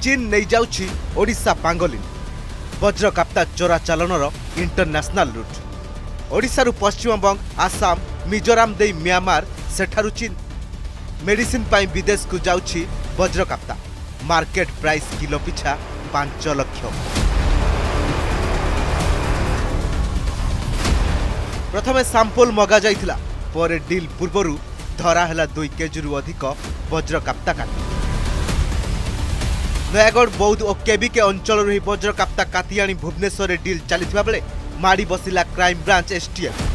चीन नहीं जाउछि ओडिशा पांगोलिन वज्रकाप्ता चोरा चालनर इंटरनेशनल रूट ओडिशा पश्चिमबंग आसाम मिजोराम दे म्यांमार सेठारु चीन मेडिसिन पाई विदेश को जाउछि वज्रकाप्ता मार्केट प्राइस किलो पिछा 5 लाख। प्रथमे सैंपल मगा जाइथिला पर डील पूर्वरु धरा हैला 2 केजी अधिक वज्रकाप्ता काटी नयागढ़ बौद्ध और केबी के अंचल ही वज्रकाप्ता काटी आनी भुवनेश्वर डील चली बेले माड़ी बसिला क्राइम ब्रांच एसटीएफ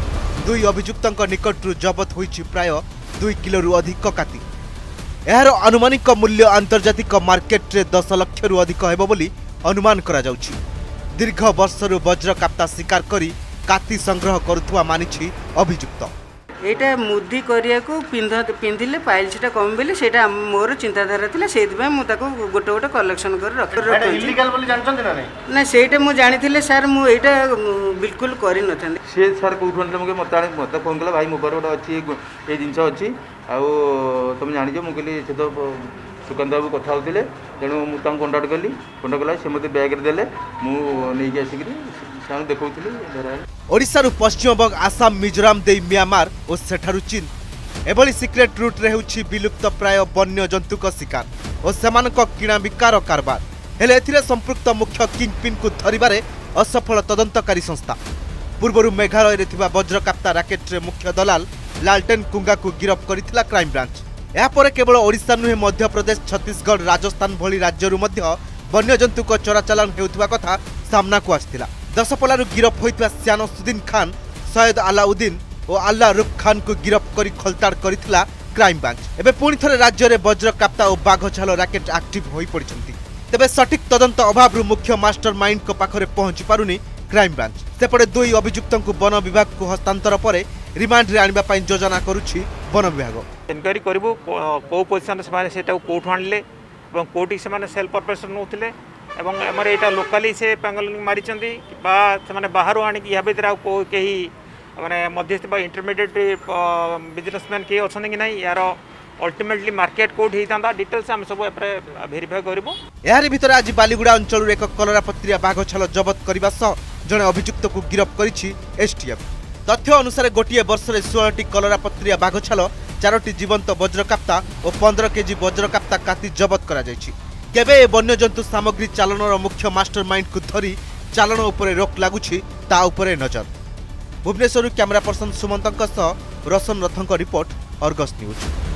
2 अभियुक्तों निकटू जबत होइछि प्राय 2 किलो अधिक काटी यार अनुमानिक मूल्य आंतर्जातिक मार्केट रे 10 लाख रु अधिक हेबो बोली अनुमान करा जाउछि। दीर्घ वर्षरु वज्रकाप्ता शिकार करी काती संग्रह करुथुवा मानिछि अभियुक्त। एटा मुद्दी करिया को पिंधिले पाइल्सटा कम बेले सेटा मोर चिंताधारा थिला सेदिबे मु ताको गोटे गोटे कलेक्शन कर रख एटा इलीगल बोली जानछन ना ना सेटा मु जानिथिले सर मु एटा बिल्कुल करि नथांदे से सर कोठन मके मते फोन कला भाई मो पर गोटे अछि ए जिंस अछि आ तुम जानि जो मु कहली से तो सुकांत बाबू कथा होतिले तेणु मु तां कांटेक्ट कला से मते बैग रे देले मु नै के आसिकरी सानु देखौतिली धरा ओडिशा रु पश्चिमबंग आसाम मिजोराम दे म्यांमार और सेठारु चीन एभली सिक्रेट रूट रे होछि विलुप्त प्राय वन्य जंतुक शिकार और सेमानक किणा बिकार कारबार हेले एथिरे संपृक्त मुख्य किंगपिन को धरिबारे असफल तदंतकारी संस्था पूर्वरु मेघालय रे थिबा वज्रकाप्ता राकेट रे मुख्य दलाल लालटेन कुंगा को गिरफ करिथिला क्राइम ब्रांच। या परे केवल ओडिशा नुहे मध्य प्रदेश छत्तीसगढ़ राजस्थान भली राज्यरु मध्य वन्य जंतुक चोराचालान हेउथिबा कथा सामना को आस्थिला। दशपल्लारू गिरफ होइतिबा सियानसुद्दीन खान सैयद अलाउद्दीन और अल्लाह रूफ खान को गिरफ करी खोलताड़ करिथिला क्राइम ब्रांच। एबे पुणी थरे राज्य रे वज्रकाप्ता और बाघछाल राकेट एक्टिव होई पड़िछंती तेबे सठिक तदंत अभाव मास्टर माइंड को पाखरे पहुंची पारुनी क्राइम ब्रांच। सेपटे 2 अभियुक्तों को वन विभाग को हस्तांतर पर रिमांड रे आनिबा पई योजना करुछि वन विभाग। इनक्वारी करबो को पोजिशन से माने सेटा कोठु आनले एवं कोठी से माने सेल्फ ऑपरेशन नउथिले एवं हमर एटा लोकली से पांगलिंग मारिचंदी बा से माने बाहर आनी कि या भीतर को केही माने मध्यस्थ बा इंटरमीडिएट बिजनेसमैन के अछन कि नहीं यार अल्टीमेटली मार्केट कोड हेतांदा डिटेल्स हम सब एपरे वेरीफाई करबो। यार भीतर आज बालीगुड़ा अंचल रे एक कलरापत्रिया बाघछाल जबत करबा सह जने अभियुक्त को गिरफ करिछि एसटीएफ। तथ्य अनुसार गोटे वर्ष में 16टी कलरापत्रिया बाघछाल 4टी जीवंत वज्रकाप्ता और 15 केजी वज्रकाप्ता काती जबत करा जायछि। केबे ए वन्यजंतु सामग्री चालनर मुख्य मास्टर माइंड को धरी चालन उपरे रोक लागुछि ता उपरे नजर। भुवनेश्वर कैमरा पर्सन सुमंतक सह रोशन रथंक रिपोर्ट अर्गस न्यूज।